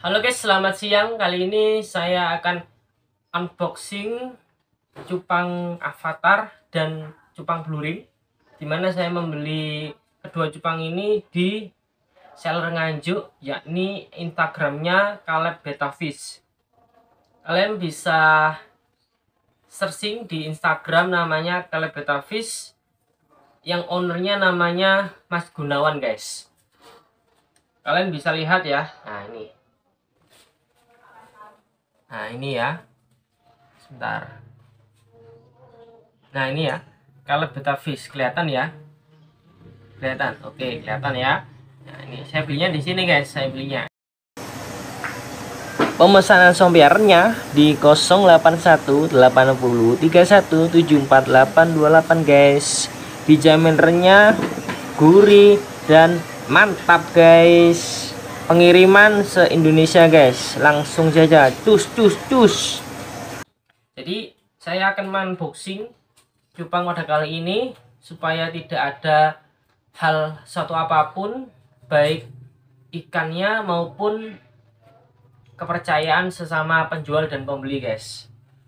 Halo guys, selamat siang. Kali ini saya akan unboxing cupang Avatar dan cupang Blue Ring, dimana saya membeli kedua cupang ini di seller Nganjuk, yakni Instagramnya Caleb Betafish. Kalian bisa searching di Instagram namanya Caleb Betafish, yang ownernya namanya Mas Gunawan guys. Kalian bisa lihat ya. Nah ini ya, sebentar. Nah ini ya, Caleb Betafish, kelihatan ya, kelihatan. Oke, kelihatan ya. Nah ini saya belinya di sini guys, saya belinya. Pemesanan softwarenya di 081 80 31 74 828 guys. Dijamin renyah, gurih dan mantap guys. Pengiriman se-Indonesia guys. Langsung saja cus cus cus. Jadi saya akan unboxing cupang pada kali ini supaya tidak ada hal suatu apapun, baik ikannya maupun kepercayaan sesama penjual dan pembeli guys.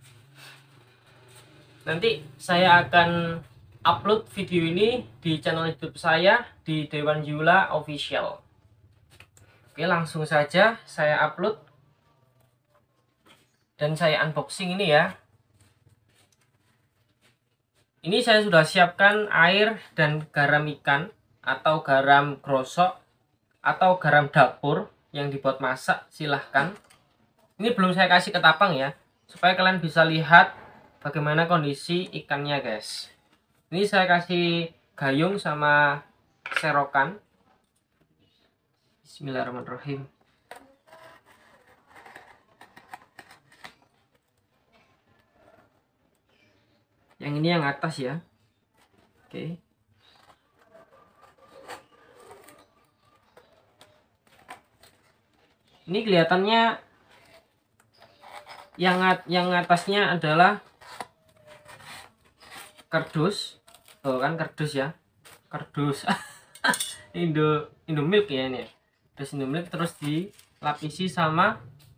Nanti saya akan upload video ini di channel YouTube saya di Dewan Yula Official. Oke, langsung saja saya upload dan saya unboxing ini ya. Ini saya sudah siapkan air dan garam ikan atau garam grosok atau garam dapur yang dibuat masak, silahkan. Ini belum saya kasih ke tapang ya, supaya kalian bisa lihat bagaimana kondisi ikannya guys. Ini saya kasih gayung sama serokan. Bismillahirrahmanirrahim. Yang ini yang atas ya. Oke. Ini kelihatannya yang atasnya adalah kardus. Oh kan kardus ya. Kardus. Indomilk ya ini. Terus Indomilk terus dilapisi sama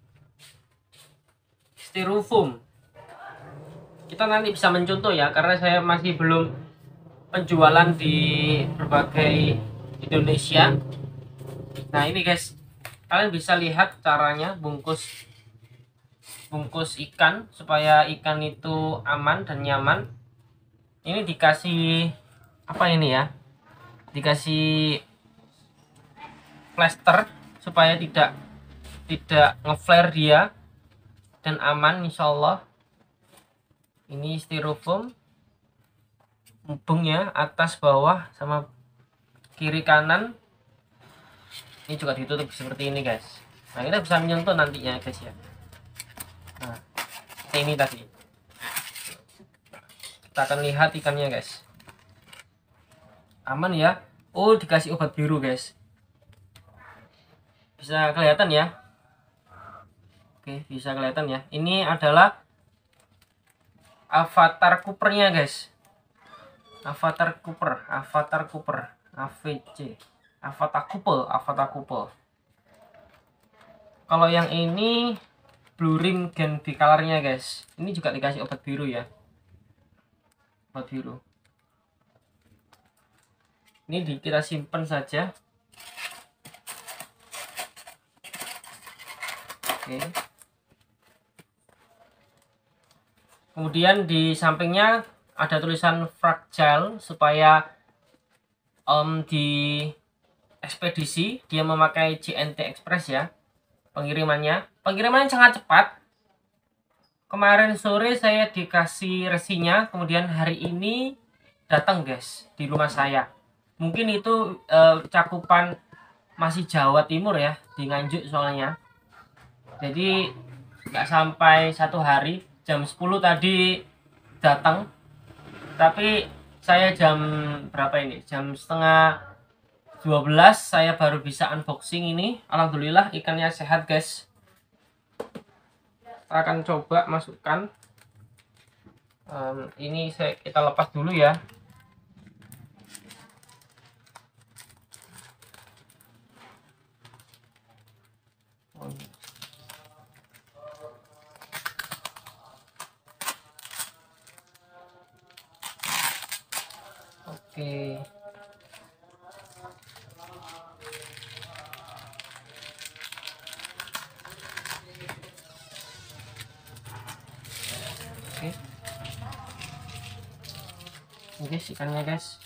styrofoam. Kita nanti bisa mencontoh ya, karena saya masih belum penjualan di berbagai Indonesia. Nah ini guys, kalian bisa lihat caranya bungkus ikan supaya ikan itu aman dan nyaman. Ini dikasih apa ini ya, dikasih plaster supaya tidak ngeflare dia dan aman insyaallah. Ini styrofoam mubengnya atas bawah sama kiri kanan. Ini juga ditutup seperti ini guys. Nah kita bisa menyentuh nantinya guys ya. Nah seperti ini tadi. Kita akan lihat ikannya guys. Aman ya. Oh dikasih obat biru guys. Bisa kelihatan ya. Oke bisa kelihatan ya. Ini adalah Avatar Coopernya guys. Avatar Cooper AVC Avatar Cooper. Kalau yang ini Blue Ring Gen Bicolornya guys. Ini juga dikasih obat biru ya. Obat biru. Ini kita simpan saja. Oke. Kemudian di sampingnya ada tulisan fragile supaya di ekspedisi dia memakai JNT Express ya. Pengirimannya sangat cepat. Kemarin sore saya dikasih resinya, kemudian hari ini datang guys di rumah saya. Mungkin itu cakupan masih Jawa Timur ya, di Nganjuk soalnya. Jadi nggak sampai 1 hari. Jam 10 tadi datang, tapi saya jam berapa ini? Jam setengah 12 saya baru bisa unboxing ini. Alhamdulillah ikannya sehat guys. Kita akan coba masukkan. Ini kita lepas dulu ya. Oke. Oke, ikannya guys.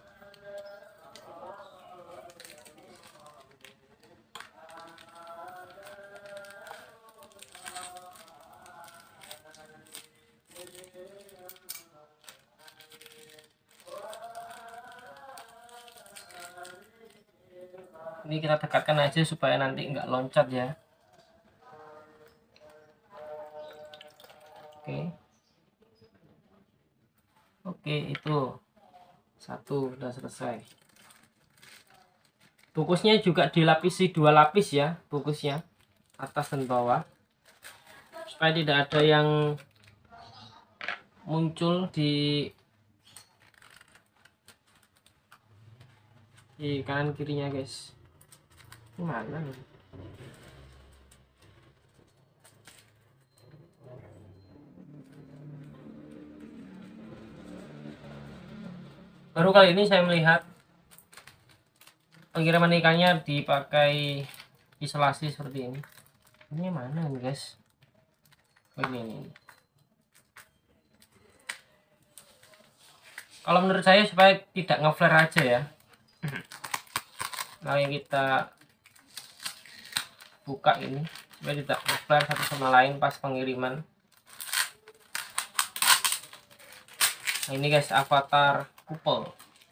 Ini kita dekatkan aja supaya nanti nggak loncat ya. Oke, itu satu udah selesai. Bungkusnya juga dilapisi 2 lapis ya, bungkusnya atas dan bawah, supaya tidak ada yang muncul di kanan kirinya guys. Ini mana nih? Baru kali ini saya melihat pengiriman ikannya dipakai isolasi seperti ini. Ini mana nih guys? Ini. Kalau menurut saya supaya tidak ngeflare aja ya. Mari kita buka ini supaya tidak ngeflare satu sama lain pas pengiriman. Nah, ini guys, avatar kupol.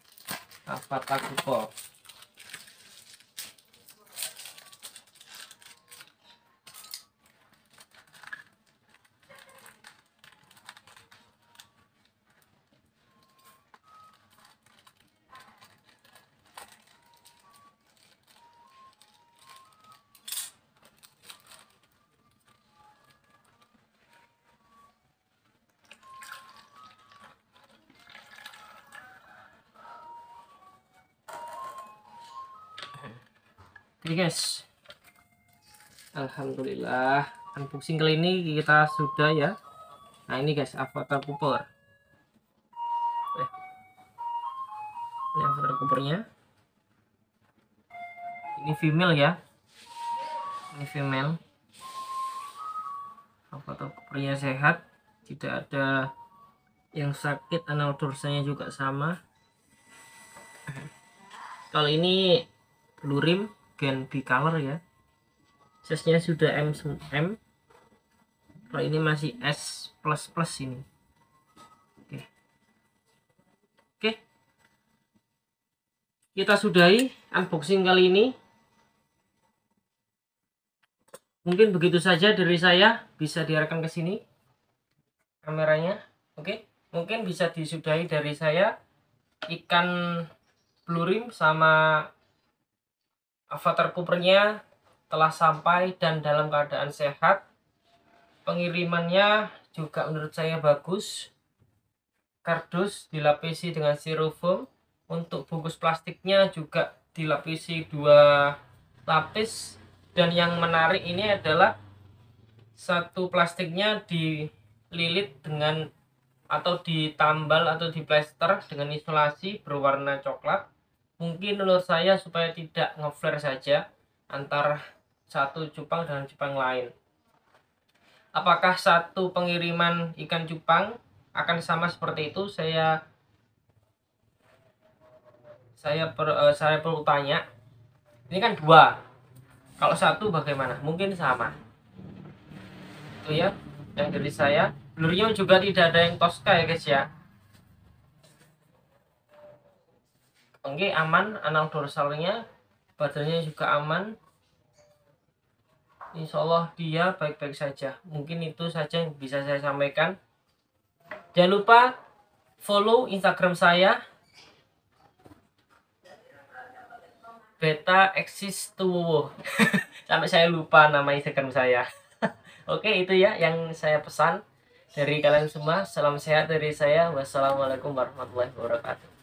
Oke guys, alhamdulillah unboxing kali ini kita sudah ya. Nah ini guys, avatar cooper. Ini avatar coopernya. Ini female ya. Ini female. Avatar coopernya sehat, tidak ada yang sakit, anal dorsanya juga sama. Kalau ini blue rim gen bicolor ya, size-nya sudah M. Kalau ini masih S++ ini. Oke. Kita sudahi unboxing kali ini. Mungkin begitu saja dari saya, bisa diarahkan ke sini kameranya. Oke. Mungkin bisa disudahi dari saya, ikan blue rim sama avatar coopernya telah sampai dan dalam keadaan sehat. Pengirimannya juga menurut saya bagus. Kardus dilapisi dengan styrofoam. Untuk bungkus plastiknya juga dilapisi 2 lapis. Dan yang menarik ini adalah satu plastiknya dililit dengan atau ditambal atau diplester dengan isolasi berwarna coklat. Mungkin menurut saya supaya tidak ngeflare saja antara satu cupang dengan cupang lain. Apakah satu pengiriman ikan cupang akan sama seperti itu? Saya perlu tanya. Ini kan 2. Kalau satu bagaimana? Mungkin sama. Itu ya yang dari saya. Blurnya juga tidak ada yang Tosca ya guys ya. Oke, aman, anal dorsalnya, badannya juga aman. Insya Allah dia baik-baik saja. Mungkin itu saja yang bisa saya sampaikan. Jangan lupa follow Instagram saya, Beta Exis Tuwowo. Sampai saya lupa nama Instagram saya. Oke, itu ya yang saya pesan dari kalian semua. Salam sehat dari saya. Wassalamualaikum warahmatullahi wabarakatuh.